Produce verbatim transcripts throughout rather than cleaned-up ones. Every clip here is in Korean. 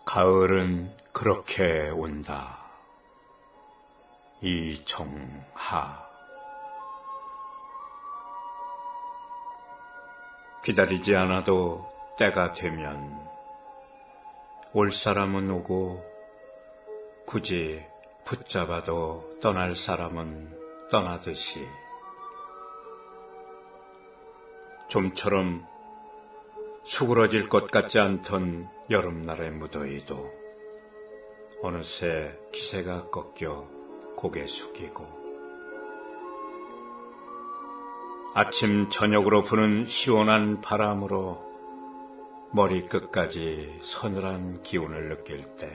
가을은 그렇게 온다. 이정하. 기다리지 않아도 때가 되면 올 사람은 오고 굳이 붙잡아도 떠날 사람은 떠나듯이 좀처럼 수그러질 것 같지 않던 여름날의 무더위도 어느새 기세가 꺾여 고개 숙이고 아침 저녁으로 부는 시원한 바람으로 머리끝까지 서늘한 기운을 느낄 때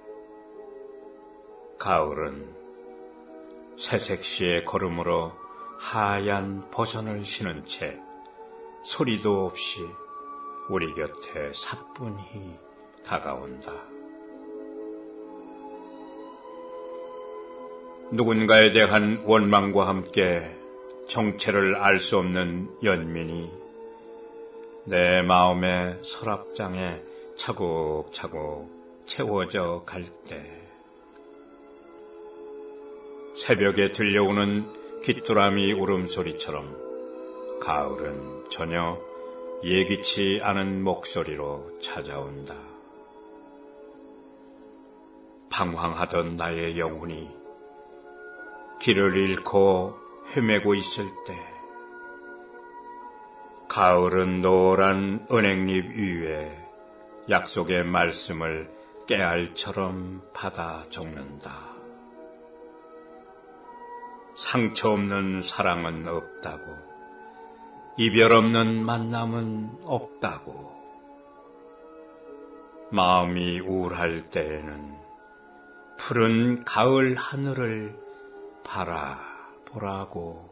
가을은 새색시의 걸음으로 하얀 버선을 신은 채 소리도 없이 우리 곁에 사뿐히 다가온다. 누군가에 대한 원망과 함께 정체를 알 수 없는 연민이 내 마음의 서랍장에 차곡차곡 채워져 갈 때 새벽에 들려오는 귀뚜라미 울음소리처럼 가을은 전혀 예기치 않은 목소리로 찾아온다. 방황하던 나의 영혼이 길을 잃고 헤매고 있을 때 가을은 노란 은행잎 위에 약속의 말씀을 깨알처럼 받아 적는다. 상처 없는 사랑은 없다고, 이별 없는 만남은 없다고, 마음이 우울할 때에는 푸른 가을 하늘을 바라보라고.